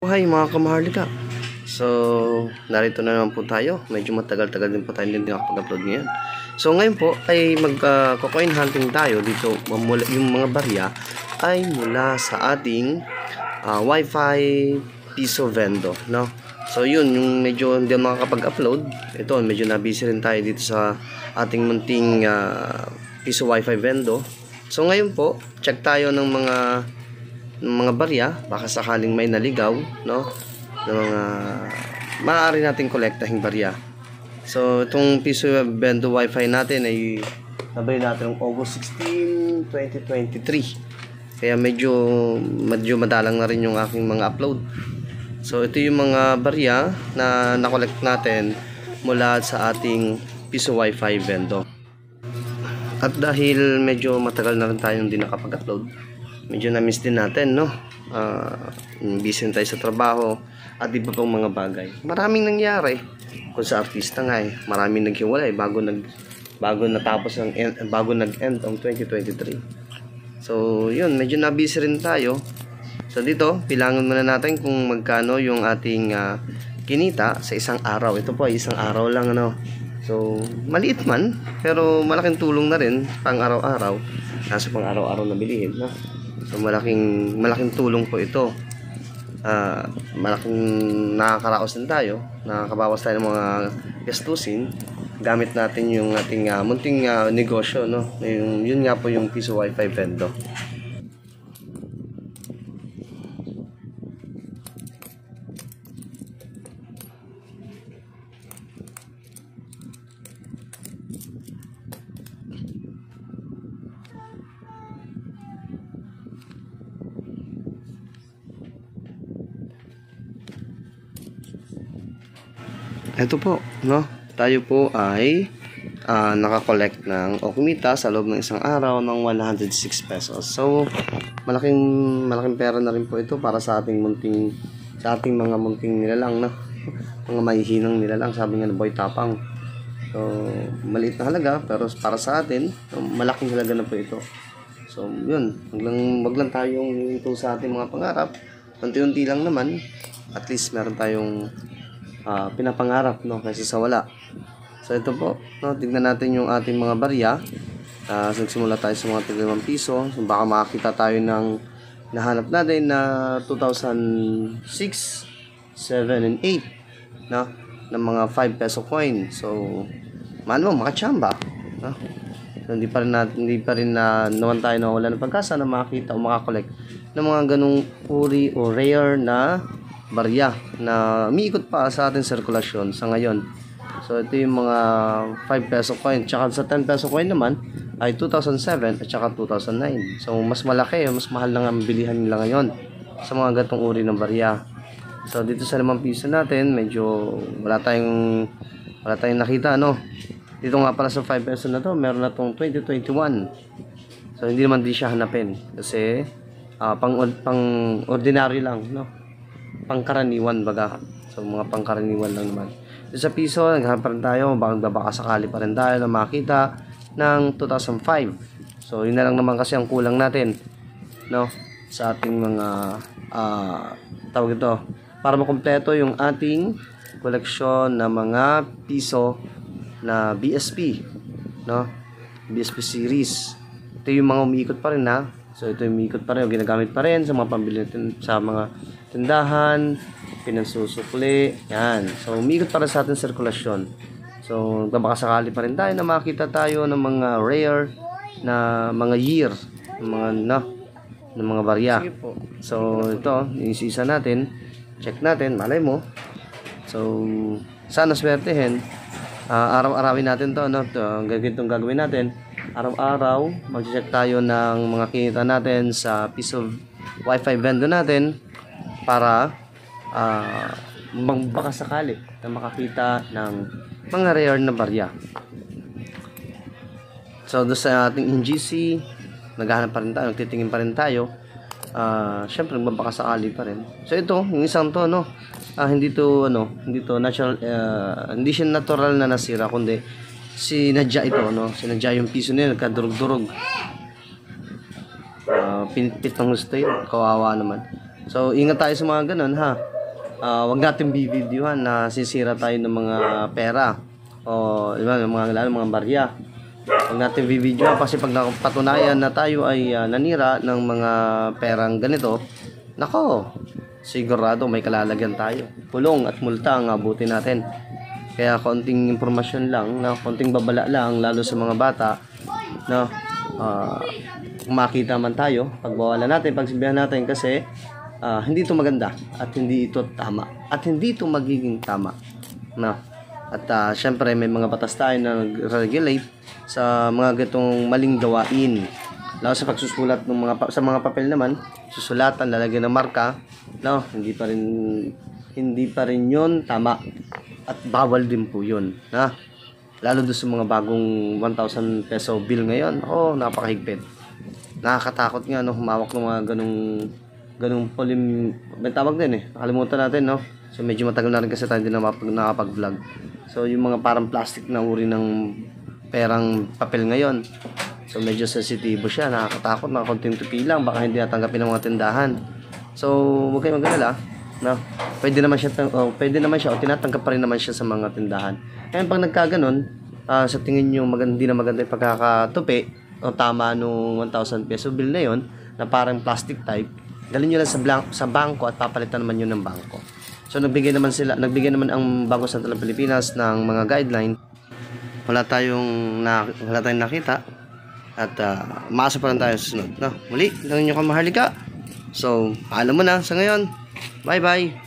Hi mga kamaharlika. So, narito na naman po tayo. Medyo matagal-tagal din po tayo hindi nakapag-upload ngayon. So, ngayon po ay mag-coin hunting tayo dito. Yung mga barya ay mula sa ating Wi-Fi piso vendo, no? So, yun, yung medyo hindi makakapag-upload. Ito, medyo na-busy rin tayo dito sa ating munting piso Wi-Fi vendo. So, ngayon po, check tayo ng mga barya, baka sakaling may naligaw, no, ng mga maaari nating kolektahing barya. So itong piso vendo wifi natin ay nabili natin noong August 16, 2023, kaya medyo madalang na rin yung aking mga upload. So ito yung mga barya na nakolekt natin mula sa ating piso wifi vendo. At dahil medyo matagal na rin tayong hindi nakapag-upload, medyo na-miss din natin, no? Busy tayo sa trabaho at iba pang mga bagay. Maraming nangyari kung sa artista nga maraming naghiwalay bago natapos bago nag-end ang 2023. So, yun, medyo na-busy rin tayo. So, dito, bilangan muna natin kung magkano yung ating kinita sa isang araw. Ito po ay isang araw lang, ano? So, maliit man, pero malaking tulong na rin pang araw-araw. Nasa pang araw-araw na bilihin, no? So malaking tulong po ito. Malaking nakakaraos din tayo, nakakabawas tayo ng mga gastusin gamit natin yung ating munting negosyo, no? Yun nga po yung piso wifi vendo. Ito po, no? Tayo po ay nakakollect ng o kumita sa loob ng isang araw ng 106 pesos. So, malaking pera na rin po ito para sa ating mga munting nilalang, no? Mga mahihinang nilalang, sabi nga ng Boy Tapang. So, maliit na halaga, pero para sa atin, malaking halaga na po ito. So, yun, wag lang tayong ito sa ating mga pangarap. Unti-unti lang naman, at least meron tayong pinapangarap, no, kaysa sa wala. So ito po, no, tignan natin yung ating mga barya. Nagsimula tayo sa mga tig-5 piso. So, baka makakita tayo ng nahanap natin na 2006, 7 and 8, no, ng mga 5 peso coin. So makachamba, no? So, hindi pa rin naman tayo nawala ng pagkasa na makakita o makakolekt ng mga ganung uri o rare na barya na umiikot pa sa ating sirkulasyon sa ngayon. So ito yung mga 5 peso coin, tsaka sa 10 peso coin naman ay 2007 at tsaka 2009. So mas malaki, mas mahal na ang bilihan nila ngayon sa mga gatong uri ng barya. So dito sa 5 piso natin, medyo wala tayong nakita, no? Dito nga pala sa 5 peso na to, meron na tong 2021. So hindi naman din siya hanapin kasi pang ordinary lang, no? Pangkaraniwan baga. So mga pangkaraniwan lang naman. So, sa piso, naghahanap pa rin tayo, baka sakali pa rin tayo na makita ng 2005. So yun na lang naman kasi ang kulang natin, no, sa ating mga tawag ito, para makumpleto yung ating koleksyon ng mga piso na BSP, no, BSP series. Ito yung mga umiikot pa rin, ha. So ito yung umiikot pa rin, ginagamit pa rin sa mga pambili natin sa mga tindahan, pinansusukli, yan. So umiikot para sa ating sirkulasyon. So baka sakali pa rin tayo na makita tayo ng mga rare na mga year, ng mga barya. So ito, inisisa natin, check natin, malay mo. So sana swertehin. Araw-arawin natin to, no? Ganitong gagawin natin. Araw-araw mag-check tayo ng mga kinita natin sa piso wifi vendo natin para baka sakali na makakita ng mga rare na barya. So doon sa ating NGC, naghahanap pa rin tayo, nagtitingin pa rin tayo. Syempre baka sakali pa rin. So ito, yung isang to, no, hindi to natural, hindi siya natural na nasira, kundi sinadya ito, no, sinadya yung piso nila, nagkadurog-durog. Pinipit ng gusto yun, kawawa naman. So, ingat tayo sa mga ganun, ha. Wag natin bibidyohan na sisira tayo ng mga pera o diba, lalo mga barya. Wag natin bibidyohan kasi pag napatunayan na tayo ay nanira ng mga perang ganito, nako, sigurado may kalalagyan tayo. Pulong at multa ang abutin natin. Kaya konting impormasyon lang, konting babala lang, lalo sa mga bata, no? Kung makita man tayo, pagbawalan natin, pagsabihan natin kasi hindi ito maganda at hindi ito tama at hindi ito magiging tama, no? At syempre may mga batas tayo na nag-regulate sa mga gitong maling gawain, lalo sa pagsusulat ng sa mga papel naman, susulatan, lalagyan ng marka, no? Hindi pa rin yun tama at bawal din po yun, na lalo doon sa mga bagong 1,000 peso bill ngayon. Napakahigpit, nakakatakot nga, no? Humawak ng mga ganung may tawag din nakalimutan natin, no? So medyo matagal na rin kasi tayo hindi na nakapag-vlog. So yung mga parang plastic na uri ng perang papel ngayon, so medyo sensitibo siya, nakakatakot, mga konting tupi lang baka hindi natanggapin ng mga tindahan. So huwag kayong mag-alala, no? Pwede naman siya o tinatanggap pa rin naman siya sa mga tindahan. Kaya pag nagkaganon, sa tingin nyo hindi na maganda yung pagkakatupi o tama nung 1,000 peso bill na yon na parang plastic type, dalhin nyo lang sa bangko at papalitan naman yun ng bangko. So nagbigay naman ang Bangko Sentral ng Pilipinas ng mga guideline. Wala tayong nakita at maasa pa lang tayo sa sunod, no? Muli, ganun nyo kamahalika. So, paalam mo na sa ngayon. Bye bye.